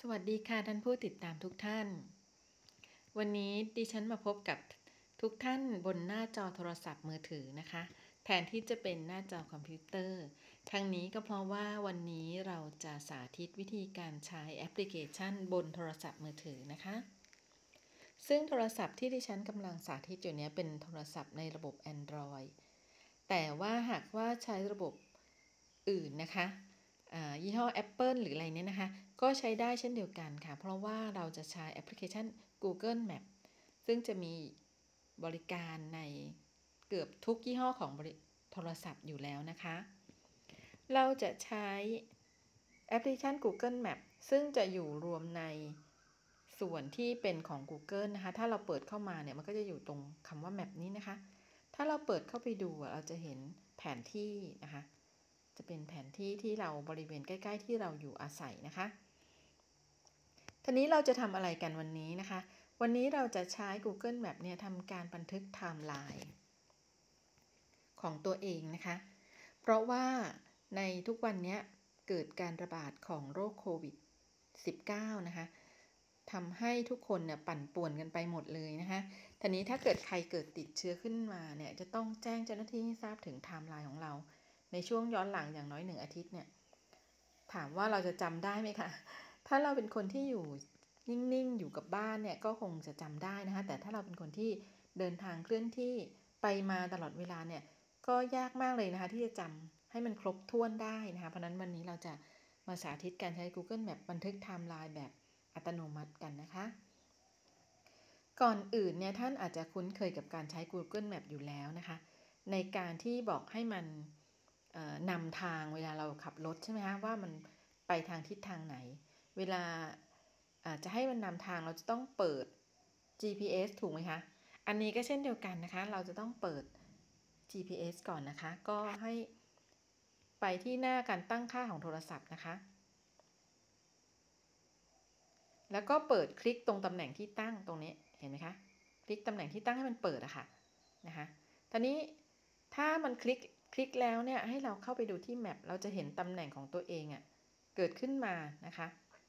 สวัสดีค่ะท่านผู้ติดตามทุกท่านวันนี้ดิฉันมาพบกับทุกท่านบนหน้าจอโทรศัพท์มือถือนะคะแทนที่จะเป็นหน้าจอคอมพิวเตอร์ทั้งนี้ก็เพราะว่าวันนี้เราจะสาธิตวิธีการใช้แอปพลิเคชันบนโทรศัพท์มือถือนะคะซึ่งโทรศัพท์ที่ดิฉันกำลังสาธิตอยู่นี้เป็นโทรศัพท์ในระบบ Android แต่ว่าหากว่าใช้ระบบอื่นนะคะยี่ห้อ Apple หรืออะไรเนี่ยนะคะก็ใช้ได้เช่นเดียวกันค่ะเพราะว่าเราจะใช้แอปพลิเคชัน Google Map ซึ่งจะมีบริการในเกือบทุกยี่ห้อของโทรศัพท์อยู่แล้วนะคะเราจะใช้แอปพลิเคชัน Google Map ซึ่งจะอยู่รวมในส่วนที่เป็นของ Google นะคะถ้าเราเปิดเข้ามาเนี่ยมันก็จะอยู่ตรงคำว่า Map นี้นะคะถ้าเราเปิดเข้าไปดูเราจะเห็นแผนที่นะคะจะเป็นแผนที่ที่เราบริเวณใกล้ๆที่เราอยู่อาศัยนะคะทีนี้เราจะทำอะไรกันวันนี้นะคะวันนี้เราจะใช้ Google Map เนี่ยทำการบันทึกไทม์ไลน์ของตัวเองนะคะเพราะว่าในทุกวันนี้เกิดการระบาดของโรคโควิด -19 นะคะทำให้ทุกคนเนี่ยปั่นป่วนกันไปหมดเลยนะคะทีนี้ถ้าเกิดใครเกิดติดเชื้อขึ้นมาเนี่ยจะต้องแจ้งเจ้าหน้าที่ให้ทราบถึงไทม์ไลน์ของเราในช่วงย้อนหลังอย่างน้อย1 อาทิตย์เนี่ยถามว่าเราจะจำได้ไหมคะถ้าเราเป็นคนที่อยู่นิ่งๆอยู่กับบ้านเนี่ยก็คงจะจำได้นะคะแต่ถ้าเราเป็นคนที่เดินทางเคลื่อนที่ไปมาตลอดเวลาเนี่ยก็ยากมากเลยนะคะที่จะจำให้มันครบถ้วนได้นะคะเพราะนั้นวันนี้เราจะมาสาธิตการใช้ Google Map บันทึกไทม์ไลน์แบบอัตโนมัติกันนะคะก่อนอื่นเนี่ยท่านอาจจะคุ้นเคยกับการใช้ Google Map อยู่แล้วนะคะในการที่บอกให้มันนำทางเวลาเราขับรถใช่ไหมคะว่ามันไปทางทิศทางไหนเวลาจะให้มันนำทางเราจะต้องเปิด GPS ถูกไหมคะอันนี้ก็เช่นเดียวกันนะคะเราจะต้องเปิด GPS ก่อนนะคะก็ให้ไปที่หน้าการตั้งค่าของโทรศัพท์นะคะแล้วก็เปิดคลิกตรงตำแหน่งที่ตั้งตรงนี้เห็นไหมคะคลิกตำแหน่งที่ตั้งให้มันเปิดอะค่ะนะคะตอนนี้ถ้ามันคลิกแล้วเนี่ยให้เราเข้าไปดูที่แมปเราจะเห็นตำแหน่งของตัวเองอะเกิดขึ้นมานะคะ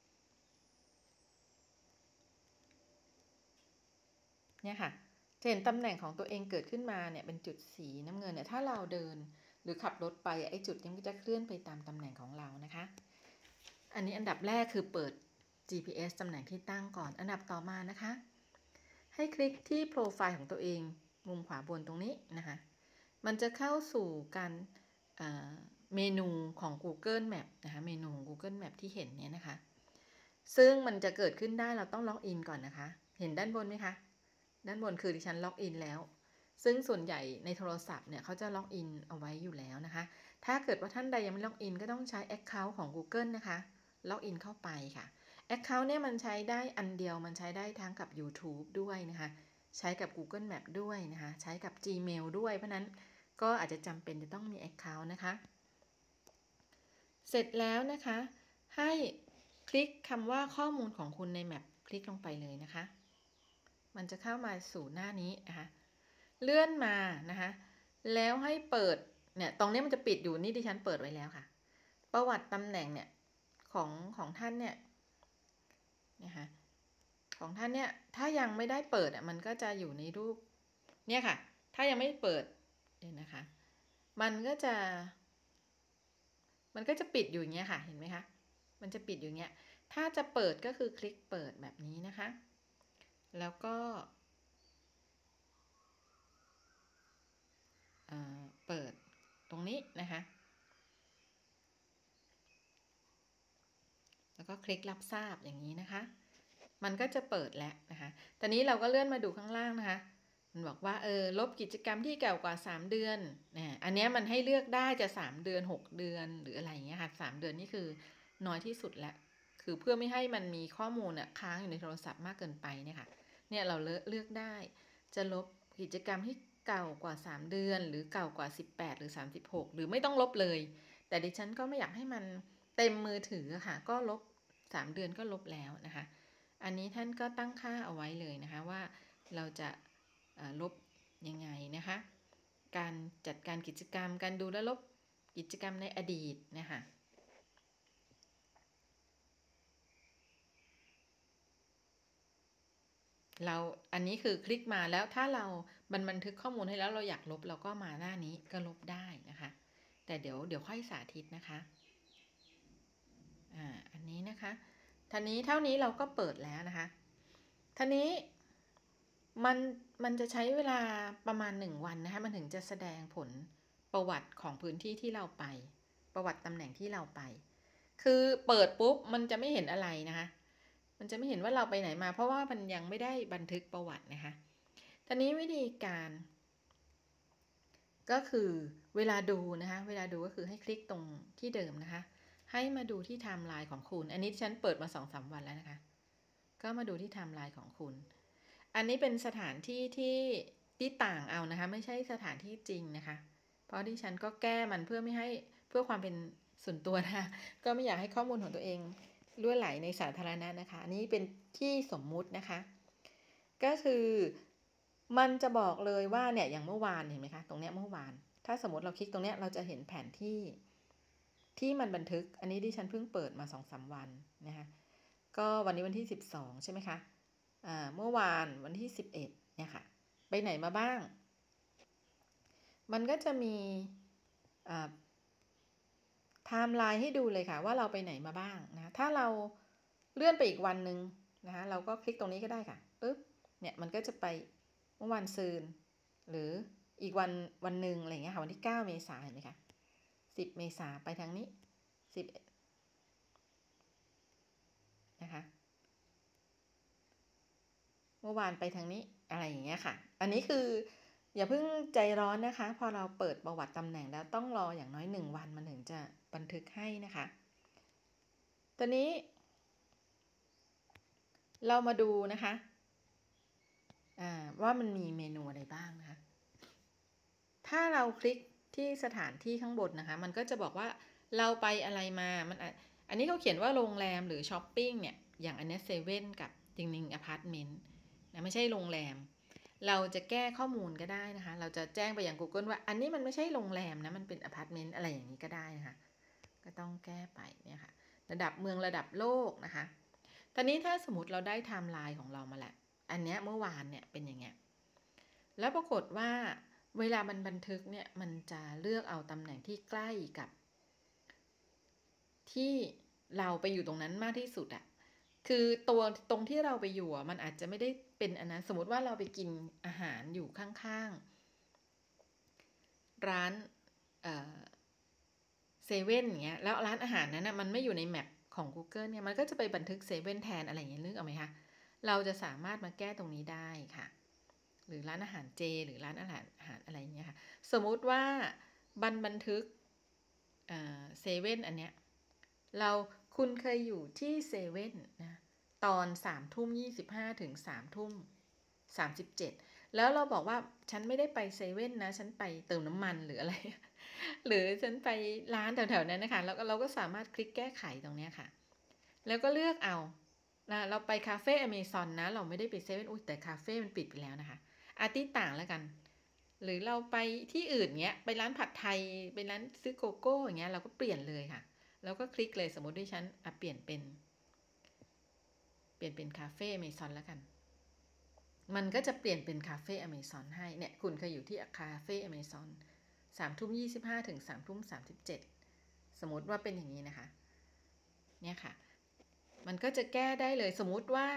เนี่ยค่ะจะเห็นตำแหน่งของตัวเองเกิดขึ้นมาเนี่ยเป็นจุดสีน้ำเงินเนี่ยถ้าเราเดินหรือขับรถไปไอ้จุดนี้มันจะเคลื่อนไปตามตำแหน่งของเรานะคะอันนี้อันดับแรกคือเปิด GPS ตำแหน่งที่ตั้งก่อนอันดับต่อมานะคะให้คลิกที่โปรไฟล์ของตัวเองมุมขวาบนตรงนี้นะคะมันจะเข้าสู่การเมนูของ Google Map นะคะเมนูของ Google Map ที่เห็นเนี่ยนะคะซึ่งมันจะเกิดขึ้นได้เราต้องล็อกอินก่อนนะคะเห็นด้านบนไหมคะด้านบนคือดิฉันล็อกอินแล้วซึ่งส่วนใหญ่ในโทรศัพท์เนี่ยเขาจะล็อกอินเอาไว้อยู่แล้วนะคะถ้าเกิดว่าท่านใดยังไม่ล็อกอินก็ต้องใช้ Account ของ Google นะคะล็อกอินเข้าไปค่ะ Account เนี่ยมันใช้ได้อันเดียวมันใช้ได้ทั้งกับ YouTube ด้วยนะคะใช้กับ Google Map ด้วยนะคะใช้กับ Gmail ด้วยเพราะนั้นก็อาจจะจำเป็นจะต้องมี Account นะคะเสร็จแล้วนะคะให้คลิกคำว่าข้อมูลของคุณในแมปคลิกลงไปเลยนะคะมันจะเข้ามาสู่หน้านี้นะคะเลื่อนมานะคะแล้วให้เปิดเนี่ยตรงนี้มันจะปิดอยู่นี่ดิฉันเปิดไว้แล้วค่ะประวัติตำแหน่งเนี่ยของท่านเนี่ยนะคะของท่านเนี่ยถ้ายังไม่ได้เปิดมันก็จะอยู่ในรูปเนี่ยค่ะถ้ายังไม่เปิดเนี่ยนะคะมันก็จะปิดอยู่อย่างเงี้ยค่ะเห็นไหมคะมันจะปิดอยู่อย่างเงี้ยถ้าจะเปิดก็คือคลิกเปิดแบบนี้นะคะแล้วก็เปิดตรงนี้นะคะแล้วก็คลิกรับทราบอย่างนี้นะคะมันก็จะเปิดแล้วนะคะตอนนี้เราก็เลื่อนมาดูข้างล่างนะคะมันบอกว่าลบกิจกรรมที่เก่ากว่า3 เดือนอันนี้มันให้เลือกได้จะ3 เดือน6 เดือนหรืออะไรอย่างเงี้ยค่ะ3 เดือนนี่คือน้อยที่สุดแล้วคือเพื่อไม่ให้มันมีข้อมูลค้างอยู่ในโทรศัพท์มากเกินไปเนี่ยค่ะเนี่ยเราเลือกได้จะลบกิจกรรมที่เก่ากว่า3 เดือนหรือเก่ากว่า18หรือ36หรือไม่ต้องลบเลยแต่ดิฉันก็ไม่อยากให้มันเต็มมือถือค่ะก็ลบ3 เดือนก็ลบแล้วนะคะอันนี้ท่านก็ตั้งค่าเอาไว้เลยนะคะว่าเราจะลบยังไงนะคะการจัดการกิจกรรมการดูและลบกิจกรรมในอดีตนะคะอันนี้คือคลิกมาแล้วถ้ามันบันทึกข้อมูลให้แล้วเราอยากลบเราก็มาหน้านี้ก็ลบได้นะคะแต่เดี๋ยวค่อยสาธิตนะคะอันนี้นะคะทีนี้เท่านี้เราก็เปิดแล้วนะคะทีนี้มันจะใช้เวลาประมาณ1 วันนะคะมันถึงจะแสดงผลประวัติของพื้นที่ที่เราไปประวัติตำแหน่งที่เราไปคือเปิดปุ๊บมันจะไม่เห็นอะไรนะคะมันจะไม่เห็นว่าเราไปไหนมาเพราะว่ามันยังไม่ได้บันทึกประวัตินะคะทีนี้วิธีการก็คือเวลาดูนะคะเวลาดูก็คือให้คลิกตรงที่เดิมนะคะให้มาดูที่ไทม์ไลน์ของคุณอันนี้ฉันเปิดมา 2-3 วันแล้วนะคะก็มาดูที่ไทม์ไลน์ของคุณอันนี้เป็นสถานที่ที่ต่างเอานะคะไม่ใช่สถานที่จริงนะคะเพราะที่ฉันก็แก้มันเพื่อความเป็นส่วนตัวนะคะก็ไม่อยากให้ข้อมูลของตัวเองล่วไหลในสาธารณะนะคะอันนี้เป็นที่สมมุตินะคะก็คือมันจะบอกเลยว่าเนี่ยอย่างเมื่อวานเห็นไหมคะตรงเนี้ยเมื่อวานถ้าสมมติเราคลิกตรงเนี้ยเราจะเห็นแผนที่มันบันทึกอันนี้ดิฉันเพิ่งเปิดมา 2-3 วันนะคะก็วันนี้วันที่12ใช่ไหมคะเมื่อวานวันที่11เนี่ยค่ะไปไหนมาบ้างมันก็จะมีไทม์ไลน์ให้ดูเลยค่ะว่าเราไปไหนมาบ้างนะถ้าเราเลื่อนไปอีกวันหนึ่งนะคะเราก็คลิกตรงนี้ก็ได้ค่ะปึ๊บเนี่ยมันก็จะไปเมื่อวันซืนหรืออีกวันหนึ่งอะไรอย่างเงี้ยค่ะวันที่9 เมษายนเห็นไหมคะ10 เมษายนไปทางนี้10นะคะเมื่อวานไปทางนี้อะไรอย่างเงี้ยค่ะอันนี้คืออย่าเพิ่งใจร้อนนะคะพอเราเปิดประวัติตำแหน่งแล้วต้องรออย่างน้อย1 วันมันถึงจะบันทึกให้นะคะตอนนี้เรามาดูนะคะว่ามันมีเมนูอะไรบ้างนะคะถ้าเราคลิกที่สถานที่ข้างบนนะคะมันก็จะบอกว่าเราไปอะไรมาอันนี้เขาเขียนว่าโรงแรมหรือช้อปปิ้งเนี่ยอย่างอันนี้เซเว่นกับจริงๆอพาร์ตเมนต์นะไม่ใช่โรงแรมเราจะแก้ข้อมูลก็ได้นะคะเราจะแจ้งไปยัง Google ว่าอันนี้มันไม่ใช่โรงแรมนะมันเป็นอพาร์ตเมนต์อะไรอย่างนี้ก็ได้นะคะก็ต้องแก้ไปเนี่ยค่ะระดับเมืองระดับโลกนะคะตอนนี้ถ้าสมมติเราได้ไทม์ไลน์ของเรามาแหละอันนี้เมื่อวานเนี่ยเป็นอย่างเงี้ยแล้วปรากฏว่าเวลามันบันทึกเนี่ยมันจะเลือกเอาตำแหน่งที่ใกล้กับที่เราไปอยู่ตรงนั้นมากที่สุดอะคือตรงที่เราไปอยู่มันอาจจะไม่ได้เป็นอันนั้นสมมติว่าเราไปกินอาหารอยู่ข้างๆร้านเซเว่นอย่างเงี้ยแล้วร้านอาหารนั้นนะมันไม่อยู่ในแมปของ Google เนี่ยมันก็จะไปบันทึกเซเว่นแทนอะไรอย่างเงี้ยนึกออกไหมคะเราจะสามารถมาแก้ตรงนี้ได้ค่ะหรือร้านอาหารเจหรือร้านอาหารอะไรอย่างเงี้ยค่ะสมมุติว่าบันทึกเซเว่นอันเนี้ยคุณเคยอยู่ที่เซเว่นนะตอน3:25ถึง3:37แล้วเราบอกว่าฉันไม่ได้ไปเซเว่นนะฉันไปเติมน้ำมันหรืออะไรหรือฉันไปร้านแถวๆนั้นนะคะแล้วเราก็สามารถคลิกแก้ไขตรงนี้ค่ะแล้วก็เลือกเอาเราไปคาเฟ่อเมซอนนะเราไม่ได้ไปเซเว่นอุ้ยแต่คาเฟ่มันปิดไปแล้วนะคะที่ต่างแล้วกันหรือเราไปที่อื่นเงี้ยไปร้านผัดไทยไปร้านซื้อโกโก้อย่างเงี้ยเราก็เปลี่ยนเลยค่ะแล้วก็คลิกเลยสมมติด้วยฉันเปลี่ยนเป็นคาเฟ่อเมซอนแล้วกันมันก็จะเปลี่ยนเป็นคาเฟ่อเมซอนให้เนี่ยคุณเคยอยู่ที่คาเฟ่อเมซอน3:25ถึง3:37สมมติว่าเป็นอย่างนี้นะคะเนี่ยค่ะมันก็จะแก้ได้เลยสมมุติว่า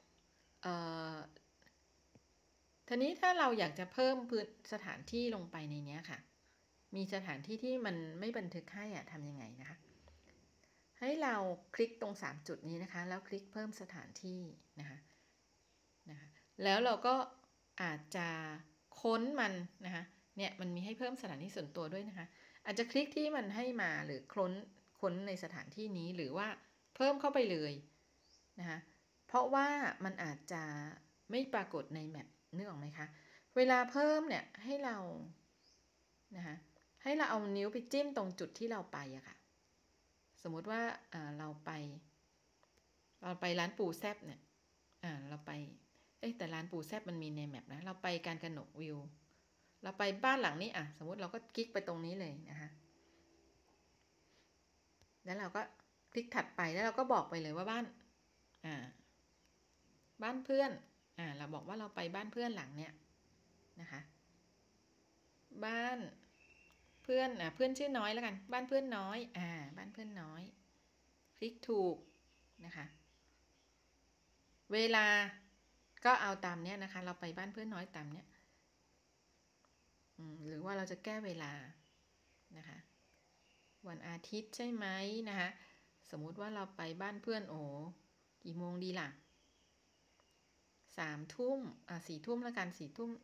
ทีนี้ถ้าเราอยากจะเพิ่มสถานที่ลงไปในนี้ค่ะมีสถานที่ที่มันไม่บันทึกให้ทำยังไงนะคะให้เราคลิกตรง3จุดนี้นะคะแล้วคลิกเพิ่มสถานที่นะคะแล้วเราก็อาจจะค้นมันนะคะเนี่ยมันมีให้เพิ่มสถานที่ส่วนตัวด้วยนะคะอาจจะคลิกที่มันให้มาหรือค้นในสถานที่นี้หรือว่าเพิ่มเข้าไปเลยนะคะเพราะว่ามันอาจจะไม่ปรากฏในแมปนึกออกไหมคะเวลาเพิ่มเนี่ยให้เรานะคะให้เราเอานิ้วไปจิ้มตรงจุดที่เราไปอะค่ะสมมุติว่าเราไปร้านปูแซบเนี่ยเราไปแต่ร้านปูแซบมันมีในแมปนะเราไปการกนกวิวเราไปบ้านหลังนี้สมมติเราก็คลิกไปตรงนี้เลยนะคะแล้วเราก็คลิกถัดไปแล้วเราก็บอกไปเลยว่าบ้านเพื่อนเราบอกว่าเราไปบ้านเพื่อนหลังเนี้ยนะคะบ้านเพื่อนเพื่อนชื่อน้อยแล้วกันบ้านเพื่อนน้อยบ้านเพื่อนน้อยคลิกถูกนะคะเวลาก็เอาตามเนี้ยนะคะเราไปบ้านเพื่อนน้อยตามเนี้ยหรือว่าเราจะแก้เวลานะคะวันอาทิตย์ใช่ไหมนะคะสมมุติว่าเราไปบ้านเพื่อนกี่โมงดีล่ะ3 ทุ่ม4 ทุ่มแล้วกัน4 ทุ่ม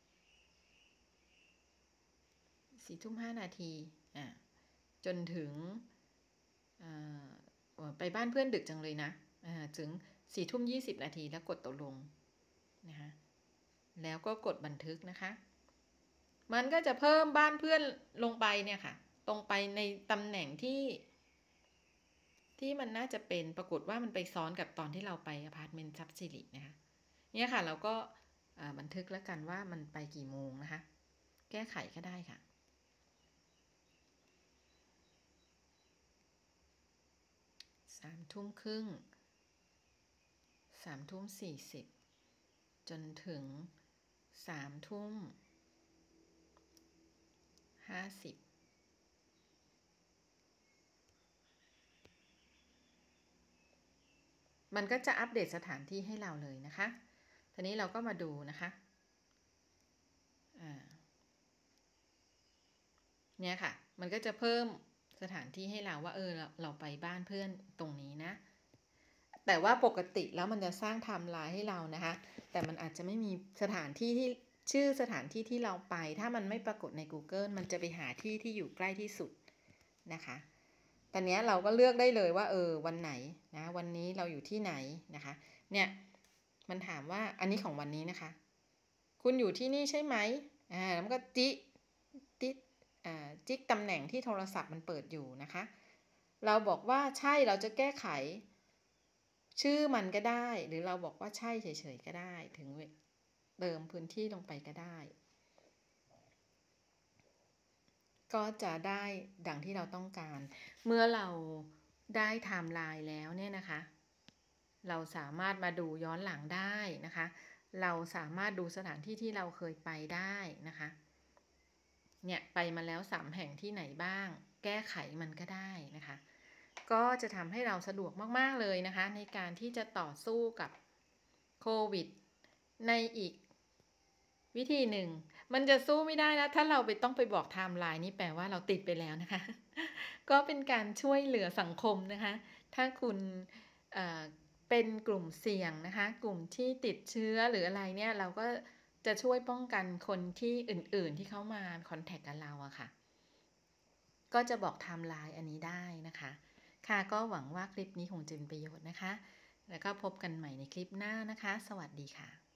5 นาทีจนถึงไปบ้านเพื่อนดึกจังเลยนะถึง4 ทุ่ม 20 นาทีแล้วกดตกลงนะคะแล้วก็กดบันทึกนะคะมันก็จะเพิ่มบ้านเพื่อนลงไปเนี่ยค่ะตรงไปในตำแหน่งที่มันน่าจะเป็นปรากฏว่ามันไปซ้อนกับตอนที่เราไปอพาร์ตเมนต์ซับซิลินะคะเนี่ยค่ะเราก็บันทึกแล้วกันว่ามันไปกี่โมงนะคะแก้ไขก็ได้ค่ะ3 ทุ่มครึ่ง3 ทุ่ม 40จนถึง3 ทุ่ม 50มันก็จะอัปเดตสถานที่ให้เราเลยนะคะทีนี้เราก็มาดูนะคะเนี่ยค่ะมันก็จะเพิ่มสถานที่ให้เราว่าเราไปบ้านเพื่อนตรงนี้นะแต่ว่าปกติแล้วมันจะสร้างไทม์ไลน์ให้เรานะคะแต่มันอาจจะไม่มีสถานที่ที่ชื่อสถานที่ที่เราไปถ้ามันไม่ปรากฏใน Google มันจะไปหาที่ที่อยู่ใกล้ที่สุดนะคะตอนนี้เราก็เลือกได้เลยว่าวันไหนนะวันนี้เราอยู่ที่ไหนนะคะเนี่ยมันถามว่าอันนี้ของวันนี้นะคะคุณอยู่ที่นี่ใช่ไหมแล้วมันก็จิ๊กตำแหน่งที่โทรศัพท์มันเปิดอยู่นะคะเราบอกว่าใช่เราจะแก้ไขชื่อมันก็ได้หรือเราบอกว่าใช่เฉยๆก็ได้ถึงเติมพื้นที่ลงไปก็ได้ก็จะได้ดังที่เราต้องการเมื่อเราได้ไทม์ไลน์แล้วเนี่ยนะคะเราสามารถมาดูย้อนหลังได้นะคะเราสามารถดูสถานที่ที่เราเคยไปได้นะคะเนี่ยไปมาแล้ว3 แห่งที่ไหนบ้างแก้ไขมันก็ได้นะคะก็จะทำให้เราสะดวกมากๆเลยนะคะในการที่จะต่อสู้กับโควิดในอีกวิธีหนึ่งมันจะสู้ไม่ได้แล้วถ้าเราต้องไปบอกไทม์ไลน์นี่แปลว่าเราติดไปแล้วนะคะก็เป็นการช่วยเหลือสังคมนะคะถ้าคุณเป็นกลุ่มเสี่ยงนะคะกลุ่มที่ติดเชื้อหรืออะไรเนี่ยเราก็จะช่วยป้องกันคนที่อื่นๆที่เขามาคอนแทคกับเราอะค่ะก็จะบอกไทม์ไลน์อันนี้ได้นะคะค่ะก็หวังว่าคลิปนี้คงจะเป็นประโยชน์นะคะแล้วก็พบกันใหม่ในคลิปหน้านะคะสวัสดีค่ะ